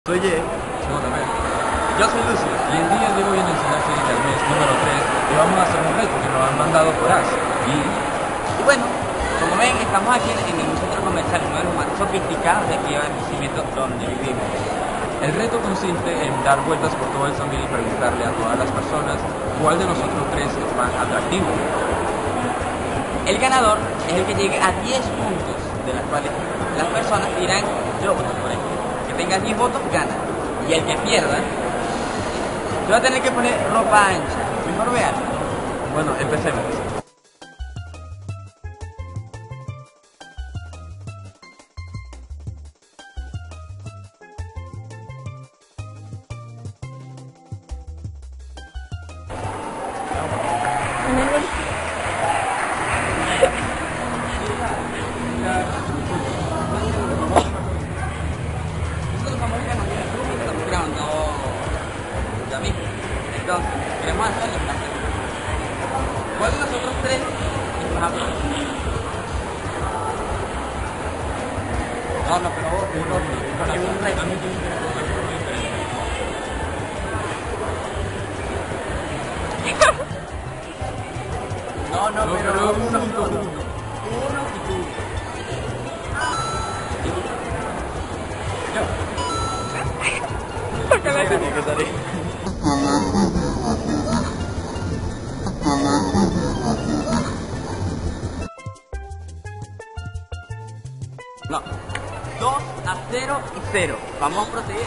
Soy Ye. No, también. Yo soy Lucio y el día de hoy en el Sinapsis del mes número 3 le vamos a hacer un reto que nos han mandado por Ash. Y bueno, como ven, estamos aquí en un centro comercial, uno de los más sofisticados de aquí en Barquisimeto, donde vivimos. El reto consiste en dar vueltas por todo el Sambil y preguntarle a todas las personas cuál de nosotros tres es más atractivo. El ganador es el que llegue a 10 puntos, de las cuales las personas dirán, yo voto por él. Que tenga 10 votos, gana. Y el que pierda, se va a tener que poner ropa ancha. Mejor vean. Bueno, empecemos. Nosotros vamos a ganar estamos grabando ya mismo. Entonces, queremos hacerle una pregunta. ¿Cuál de nosotros tres es más atractivo? No, pero vos, porque es un reto. No, pero uno y tú. Uno y tú. Tenía que salir. No. 2-0 y 0. Vamos a proseguir.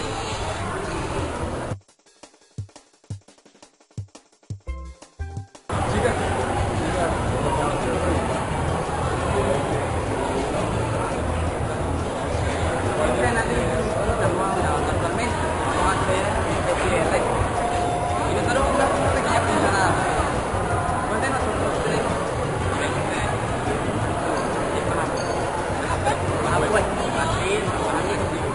Estamos grabando actualmente. Vamos a hacer una especie de reto. Y nosotros vamos a hacer una pequeña pregunta nada más. ¿Cuál de nosotros tres creen ustedes es más atractivo? Ah, bueno, así, más atractivo.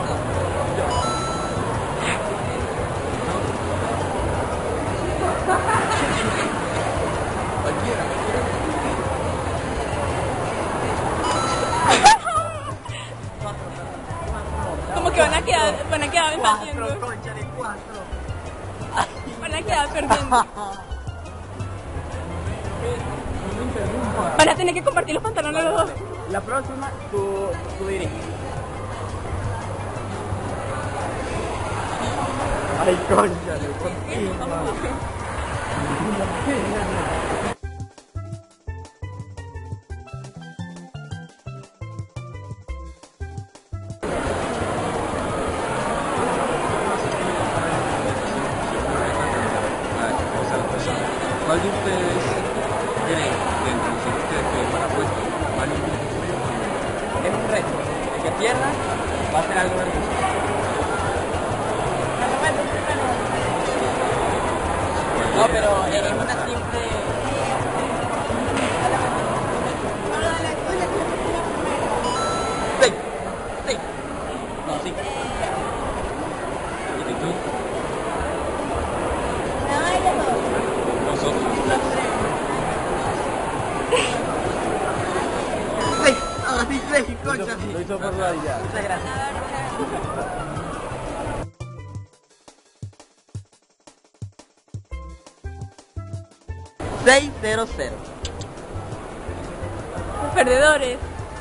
Como que van a quedar perdiendo. Concha de 4. Van a quedar perdiendo. Van a tener que compartir los pantalones los dos. La próxima, tú diriges. Ay, concha de 4. ¿Cuál de ustedes cree que entre nosotros tres que es más apuesto? ¿Vale? Es un reto. El que pierda va a hacer algo hermoso. No, pero es una simple... Sí. Sí. No, sí. ¿Y tú? Nosotros. ¡Ay! ¡Ahora sí, sí, concha! Lo hizo por la ya. Muchas gracias. $6-0-0. Perdedores.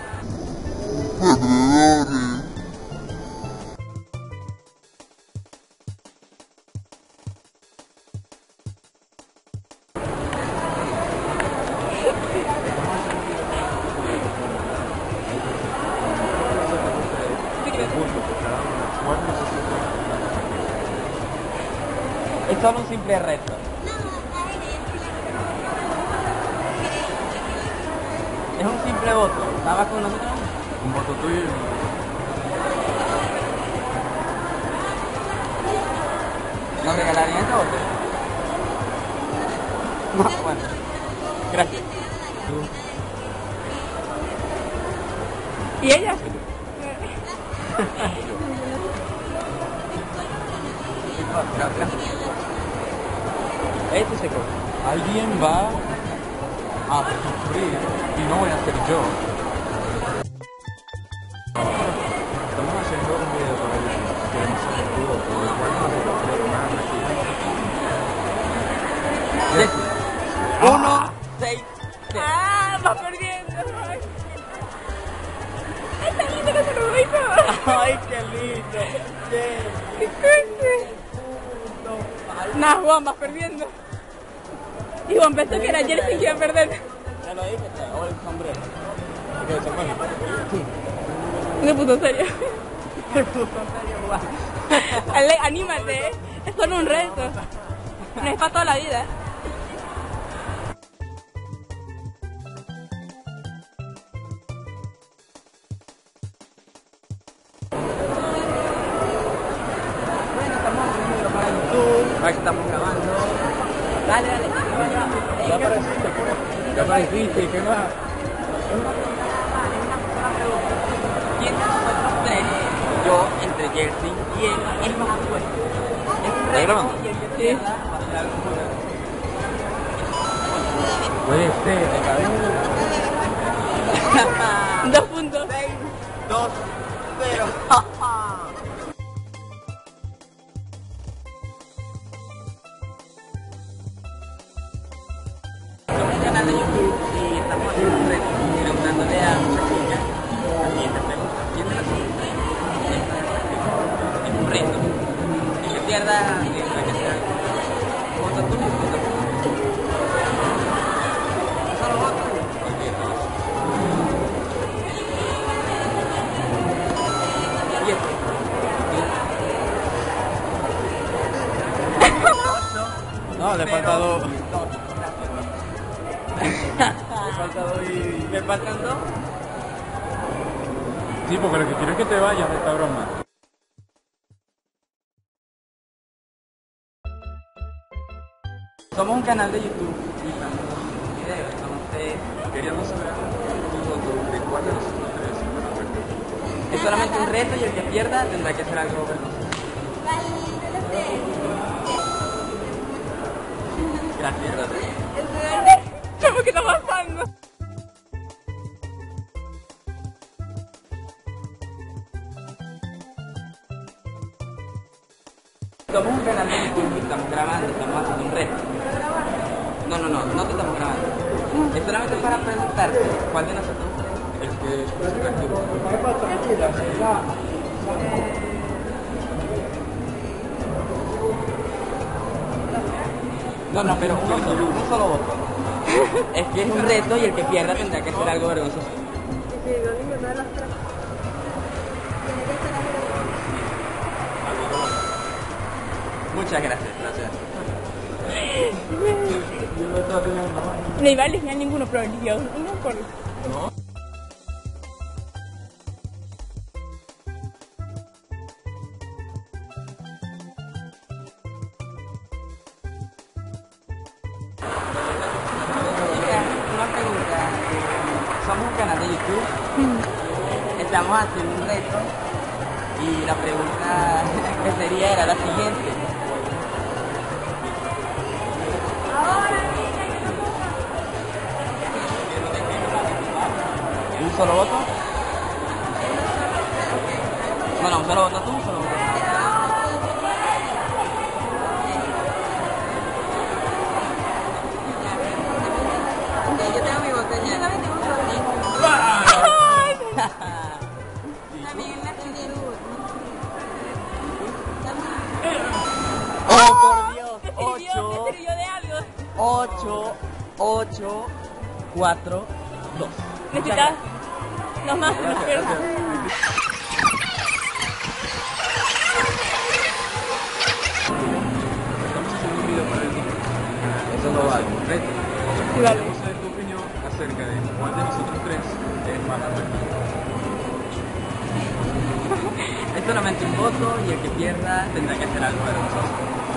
Es solo un simple reto. Es un simple voto. ¿Nada más con nosotros? Un voto tuyo y un voto. ¿Nos regalarían ese voto? No, bueno. Gracias. ¿Y ella? Este se corta. Alguien va a sufrir y no voy a ser yo. Estamos haciendo un video para YouTube. Queremos saber Vas perdiendo. Está lindo que se lo hizo. Ay, qué lindo. Nah, Juan, vas perdiendo. Y Juan pensó que era Jersey que iba a perder. Ya lo dije, o el sombrero. Me puso serio. Ale, anímate, ¿eh? Es solo un reto. No es para toda la vida. Bueno, estamos haciendo para YouTube. Ahí estamos grabando. Dale, dale. Ya apareciste, ¿qué más? ¿Quién de nosotros tres? Yo, entre Jersey y él, es más fuerte. ¿Está grabando? Y el que pierda va a hacer algo bueno. Puede ser, de cabeza. 2 puntos. 2, 0. Somos un canal de YouTube y estamos haciendo un reto preguntándole a muchas chicas la siguiente pregunta. ¿Quién de nosotros tres es un reto? El que pierda tendrá que hacer algo. Vota tú, vota tú. Solo voto. Y este. 8. No, le falta 2. ¿Me faltan 2? Sí, porque lo que quiero es que te vayas de esta broma. Somos un canal de YouTube y estamos haciendo videos. Entonces, Queríamos saber tu voto de cuál de nosotros tres van a perder. es solamente un reto y el que pierda tendrá que hacer algo vergonzoso. Gracias. ¿Cómo que está pasando? Somos un canal de YouTube y estamos grabando, estamos haciendo un reto. No te estamos grabando. Es solamente para preguntarte cuál de nosotros El que es atractivo. No, pero un solo voto. Es que es un reto y el que pierda tendrá que hacer algo vergonzoso. Muchas gracias. No iba a elegir ninguno, pero eligió uno por... Una pregunta. Somos un canal de YouTube. Estamos haciendo un reto. Y la pregunta que sería era la siguiente. ¿Un solo voto? No, un solo voto tú, un solo voto. Yo tengo mi botella. Yo también tengo un ¡Oh, por Dios! ¿Te sirvió de algo? 8, 4, 2. Necesitas los más, los pierdas. Estamos haciendo un video para el día. Eso no vale. Reto. Sí, vale. Queremos saber tu opinión acerca de cuál de nosotros tres es más atractivo. Es solamente un voto y el que pierda tendrá que hacer algo vergonzoso.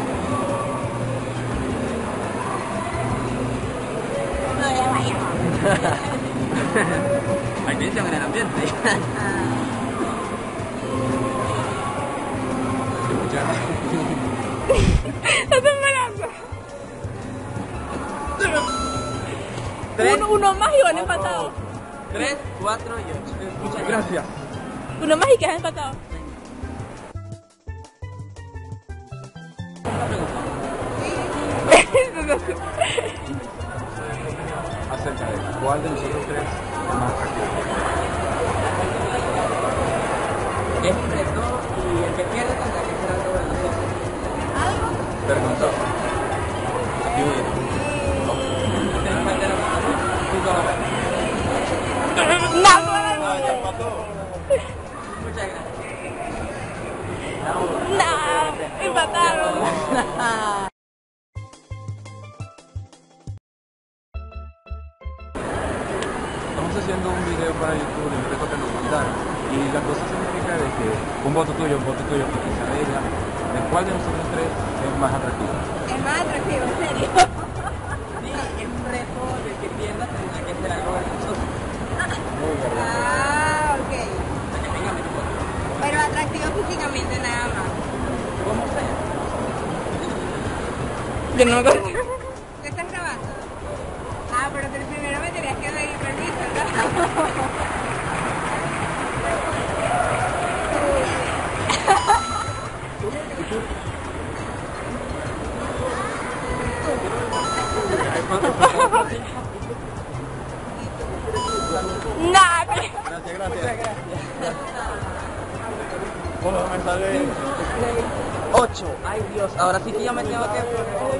Hay tensión en el ambiente. ¡Estás esperando! Uno más y van empatados. 3, 4 y 8. Muchas Gracias. Uno más y quedas empatado. Una pregunta. Así acerca de cuál de nosotros tres es más atractivo. Es reto y el que pierde tendrá que hacer algo gracioso. Vergonzoso. Muchas gracias. No, empataron. Estamos haciendo un video para YouTube de un reto que nos mandaron y la cosa significa de que un voto tuyo, que quizá de ella, ¿de cuál de nosotros tres es más atractivo? Es más atractivo, en serio. Sí, es un reto de que pierda tendrá que hacer algo vergonzoso. Muy verdad. Ah, ok. Hasta que tenga menos votos. Pero atractivo físicamente nada más. ¿Cómo sea? Yo no me acuerdo. ¿Qué estás grabando? Ah, pero primero me tenías que pedir permiso, ¿no? Nada. Gracias. ¿Cómo me sale? 8. Ay Dios, ahora sí que yo me tengo que...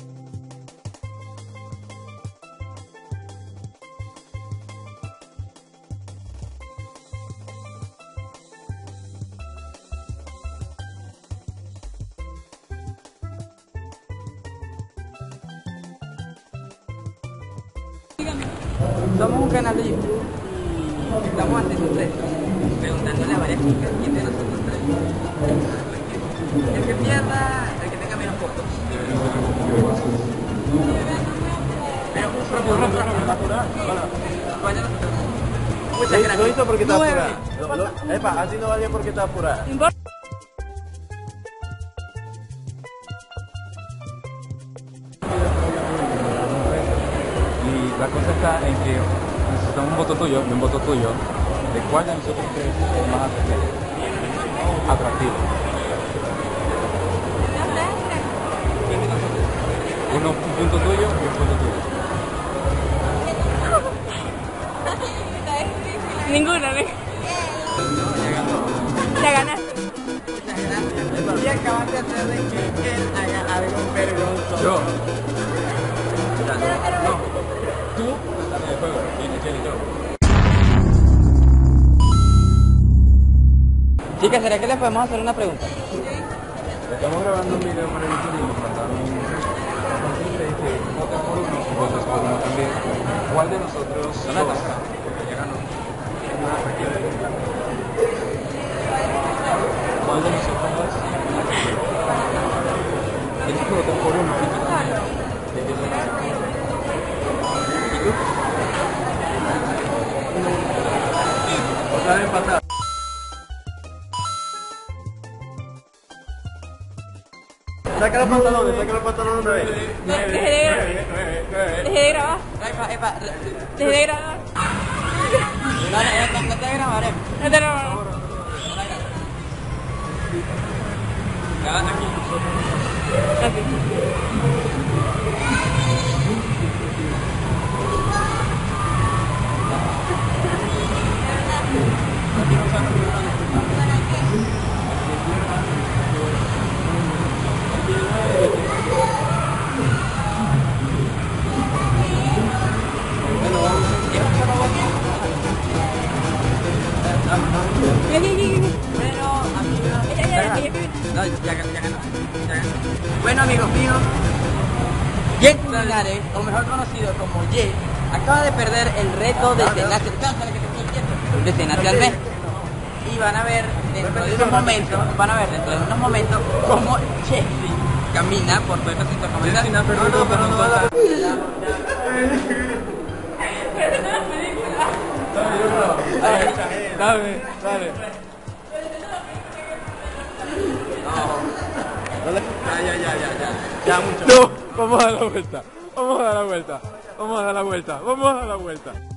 Somos un canal de YouTube y estamos haciendo un reto, preguntándole a varias chicas quién de nosotros tres. El que pierda, el que tenga menos fotos. Pero vaya nosotros. Muchas gracias. Lo hizo porque está 9. apurada. Epa, así no valía porque está apurada. Y la cosa está en que necesitamos un voto tuyo y un voto tuyo. ¿De cuál de nosotros tres es más atractivo? Un punto tuyo y un punto tuyo. Ninguna, ¿no? Ya ganaste. Muchas gracias. Y acabas de hacer de que él haga algo vergonzoso. Yo. No. Tú estás en el juego. Y yo. Chicas, ¿será que les podemos hacer una pregunta? Estamos grabando un video para YouTube y nos mandaron un que voten por uno y votes por uno también. ¿Cuál de nosotros dos, porque ya ganó, es más atractivo? ¿Cuál de nosotros dos? Tienes que votar por uno y tú también. ¿Y tú? Otra vez empatada. Saca los pantalones otra vez. Dejé de grabar. Epa, Dejé de grabar. no te grabaré. No te grabo. Aquí. Así. No, ya ganó. Bueno, amigos míos, Jet Linares, o mejor conocido como Jet, acaba de perder el reto de Tenate al mes. Y van a ver dentro de unos momentos, cómo Jeffrey camina por todo este sector comercial. Dale. Ya mucho. No, vamos a dar la vuelta.